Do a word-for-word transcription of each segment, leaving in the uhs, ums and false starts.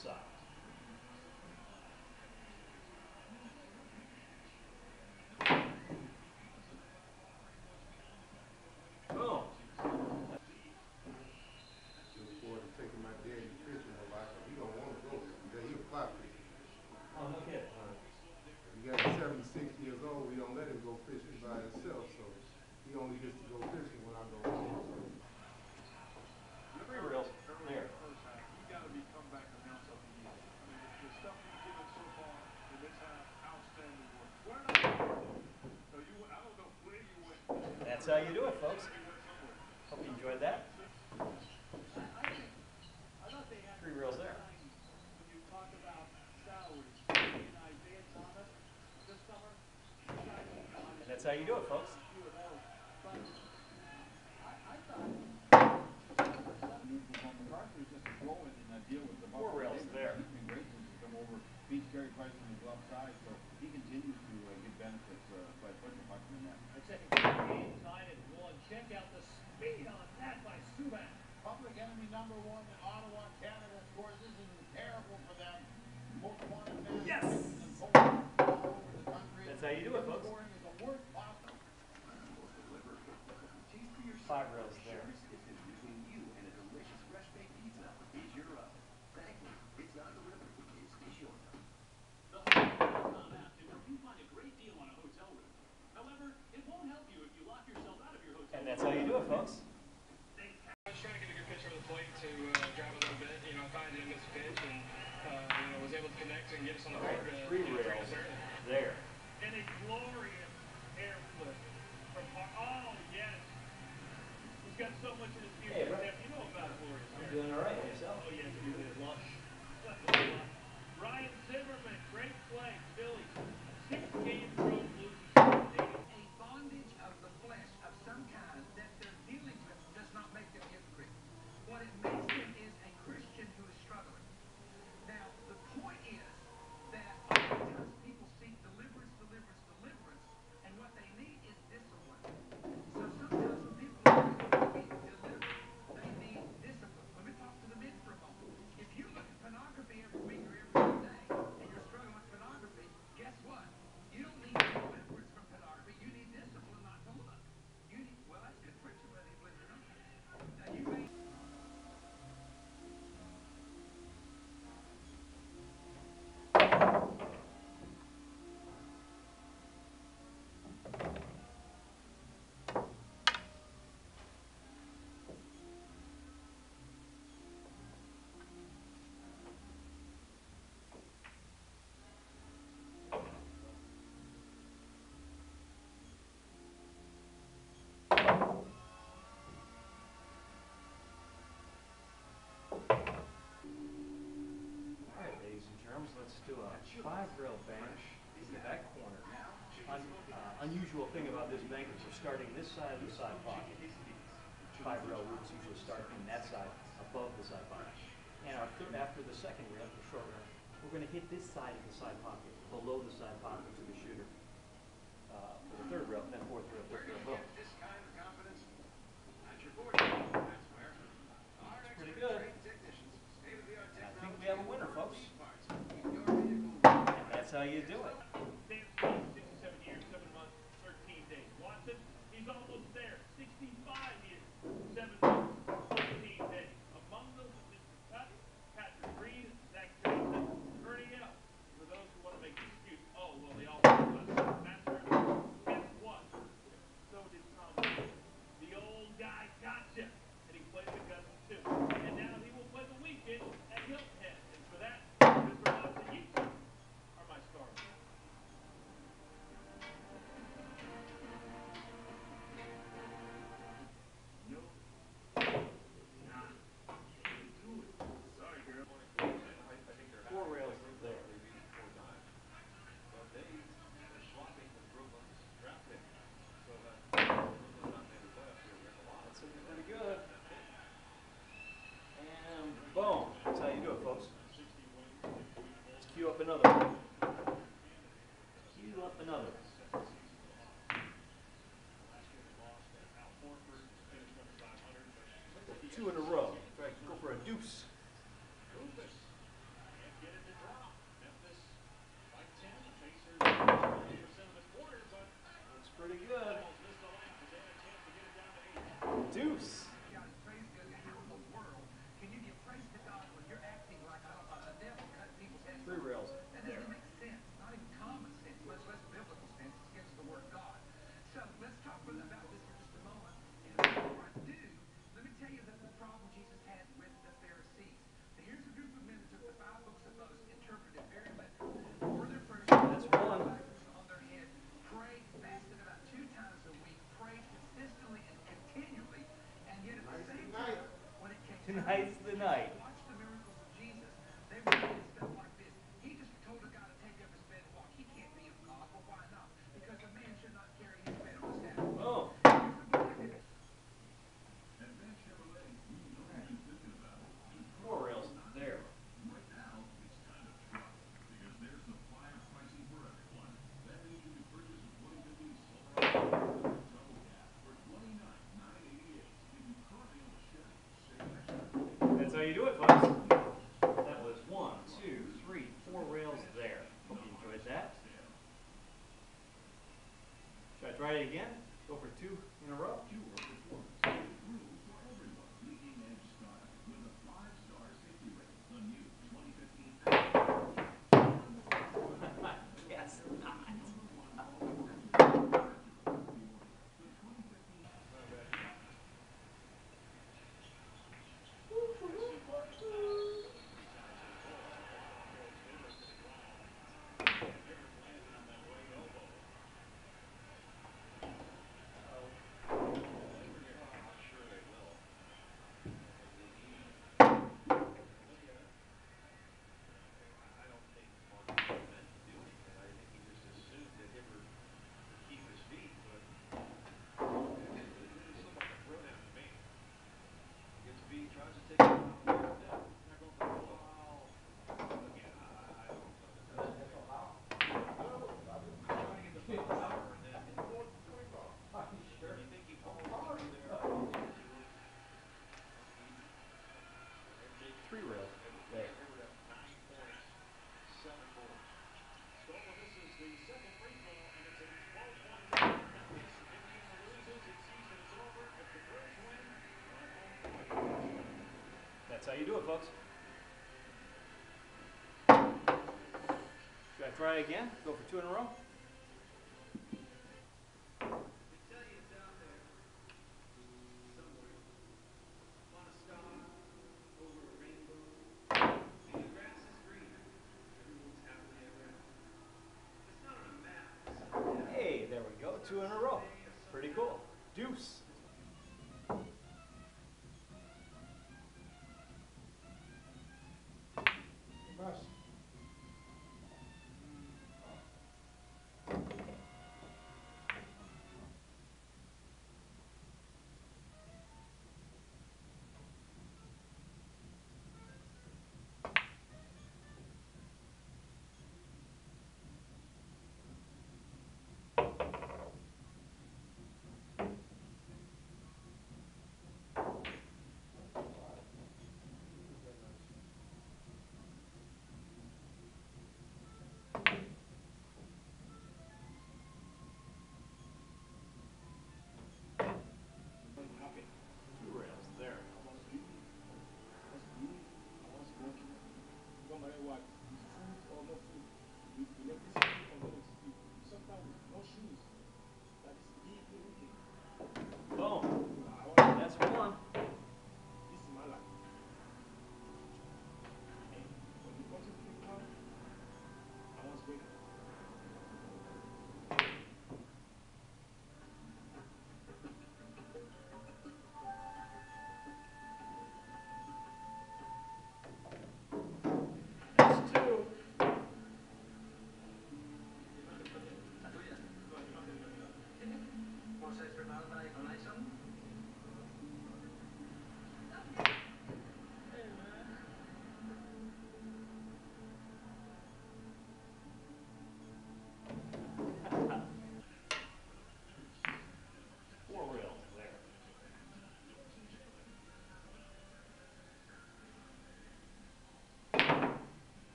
side. Boom. Look forward to taking my daddy fishing a lot. He don't want to go every day. He'll fly fishing. Oh, no kidding. He got seventy-six years old. We don't let him go fishing by himself, so he only gets to go fishing when I go home. So. Three reels. There. You got to be comeback announcer of the year. I mean, the, the stuff you've given so far in this half, outstanding work. Where not? So you, I don't know where you went. That's how you do it, folks. Hope you enjoyed that. Three reels there. When you talk about salaries, and Isaiah Thomas this summer, And that's how you do it, folks. Four rails there. Beats Gary Price on the glove side, so he continues to uh, get benefits uh, by pushing much in that. The second game tied at one. Check out the speed on that by Subban. Public enemy number one in Ottawa, Canada. Of course, this is terrible for them. Most wanted man. Yes! All over the country. That's how you do it, folks. Scoring is the worst possible. Five rails there. Between you and a delicious fresh baked pizza is your oven. Thankfully, it's not delivered. It's DiGiorno. The hotel dot com app can help you find a great deal on a hotel room. However, it won't help you if you lock yourself out of your hotel room. And that's how you do it, folks. I was trying to get a good pitch over the plate to uh, drive a little bit. You know, I thought I did miss a pitch and uh, you know, was able to connect and get us on the board. Uh, Three you know, bring rails us early. there. And a glorious air flip from oh yes. He's got so much in his future. Hey, bro. You know about glorious air. Doing all right yourself. Oh yes, he is. Lush. Ryan Zimmerman, great play. Phillies. Six games road loses. A bondage of the flesh of some kind that they're dealing with does not make them hypocrite. What it makes them is a Christian who is struggling. Now, the point is that oftentimes people seek deliverance, deliverance, deliverance, and what they need is discipline. So sometimes when people are be delivered, they need discipline. Let me talk to the men for a moment. If you look at pornography every week or every other day, and you're struggling with pornography, guess what? You don't need deliverance from pornography. You need discipline not to look. You need, well, that's good preaching, whether you believe it or not. Now, you may Alright, ladies and germs, let's do a five rail bank into that corner. Un, uh, unusual thing about this bank is we're starting this side of the side pocket. Five rail roots usually start in that side, above the side pocket. And our th after the second rail, the short rail, we're going to hit this side of the side pocket, below the side pocket to the shooter. Uh, for the third rail, then fourth rail, fifth rail, boom. This kind of confidence at your board. That's where our Pretty good. technicians, state-of-the-art I think we have a winner, folks. parts. Keep your vehicle. And that's how you do it. Sam Smith, sixty-seven years, seven months, thirteen days. Watson, he's almost there. sixty-five years, seven months, fourteen days. Among those is Mister Tuck, Patrick Reed, Zach Johnson, Ernie L. For those who want to make excuses, oh, well, they all want to master. Guess what? So did Tom Brady. The old guy gotcha. And he played the Cousins too. And now he will play the weekend at Hilton Head. And for that, Mister Watson, you two are my stars. No. Nah. Can't do it. Sorry, girl. Four rails there. That's looking pretty good. And boom. That's how you do it, folks. Let's cue up another one. Cue up another. Two in a row. Try to go for a deuce. Deuce. God is praise God. How in the world can you give praise to God when you're acting like a, a devil cutting people's heads Three off? rails That there. doesn't make sense. Not even common sense, much less biblical sense. It's against the word of God. So let's talk about this for just a moment. And before I do, let me tell you the, the problem Jesus had with the Pharisees. Now, here's a group of men that took the five books of Moses, interpreted very literally. For their prayers, That's one. on their head, prayed, fasted about two times a week, prayed consistently and continually, and yet at the same time, when it came Tonight's the night. watch the miracles of Jesus, they were doing stuff like this. He just told a guy to take up his bed and walk. He can't be of God. Well, why not? Because a man should not carry his bed on his head. Oh. Advanced Chevrolet, we know what you've been thinking about. Four rails there. Right now, it's time to shop because there's supplier pricing for everyone. That means you can purchase a twenty fifteen Silverado double cab for twenty-nine thousand nine hundred eighty-eight dollars. If you currently own a Chevy, save extra. That's how you do it, folks. That was one, two, three, four rails there. Hope you enjoyed that. Should I try it again? Go for two in a row? Pure performance, true for everyone. Leading edge style with a five-star safety rating. The new twenty fifteen. Yes, not. I don't think Mark meant to do anything. I think he just assumed that Hipper would keep his feet, but it looked like a throwdown to me. Gets beat, tries to take it out of the way. Not going for a foul. Again, I, I don't know that that's a foul. Trying to get the foul power, and then when you think he falls over there, Three rails there. nine points, seven boards. Stover misses the second free throw, and it's a twelve-point lead for Memphis. Indiana loses, its season is over. If the Braves win, they're home free. That's how you do it, folks. Should I try again? Go for two in a row? They tell you it's out there somewhere. On a star, over a rainbow. And the grass is greener. Everyone's happily ever after. It's not on a map. It's on a map. Hey, there we go. Two in a row. Pretty cool. Deuce. Bus.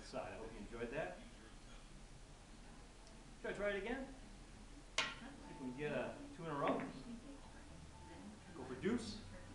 side. I hope you enjoyed that. Should I try it again? See if we can get a two in a row. Go for deuce.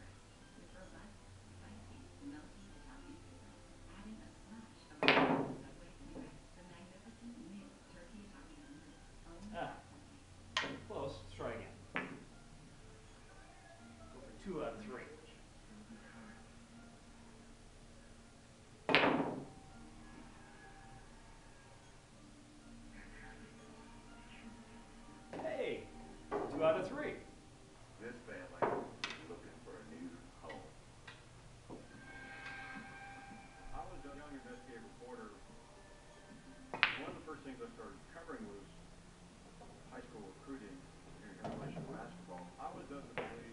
Ah, close. Let's try again. Go for two out of three. Hey, two out of three. This family is looking for a new home. I was a young investigative reporter. One of the first things I started covering was high school recruiting in relation to basketball. I was of the belief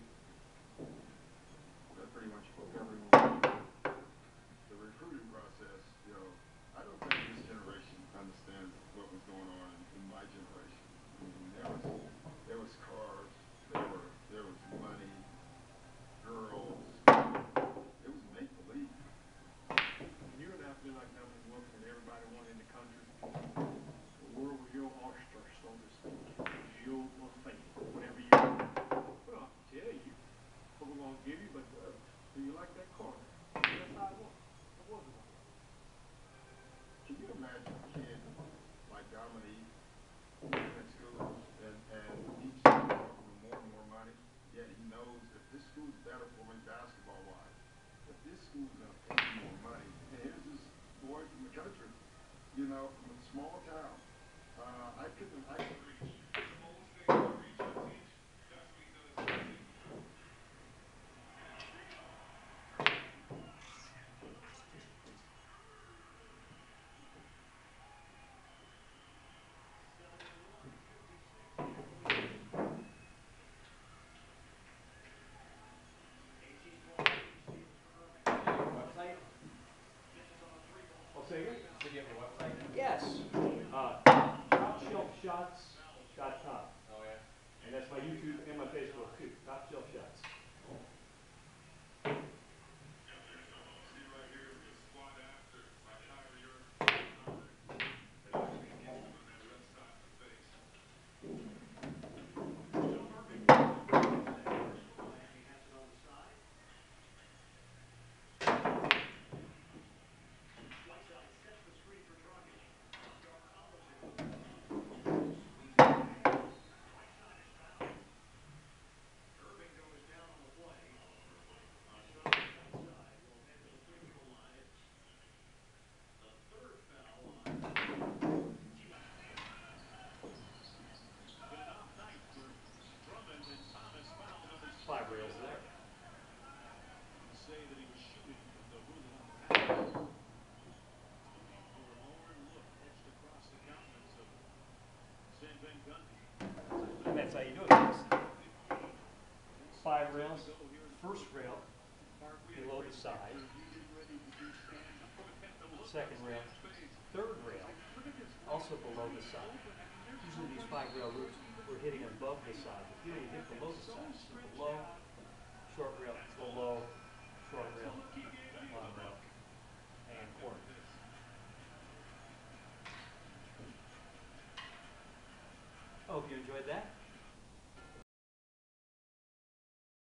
that pretty much covering The recruiting process, you know, I don't think this generation understands what was going on in my generation. I mean, there was, there was cars, there were, there was money, girls. It was make believe. You and I feel like that was looking at everybody wanting in the country. The world was your oyster, so to speak. It was your buffet, whatever you want. Well, I can tell you, what we're going to give you, but uh, do you like that car? That's how it was. It wasn't like that. Can you imagine a kid like Dominique at schools and, and each year offering more and more money, yet he knows if this school's better for me basketball wise, if this school's gonna pay me more money, and here's this boy from the country, you know, from a small town. Uh, I couldn't, I couldn't. Website? I'll say again. Did you have a website? Yes. Uh, top shelf shots dot com. Oh yeah. And that's my YouTube and my Facebook too. Top Shelf Shots. Five rails there. Say that he was shooting from the hood on the pass. For a lower look etched across the countenance of Sam Van Gundy. That's how you do it, guys. Five rails. First rail below the side. Second rail. Third rail also below the side. Usually these five rail routes we're hitting above the side. But here you hit below the side. So below, short rail, below, short rail, long rail, and quarter. I hope you enjoyed that.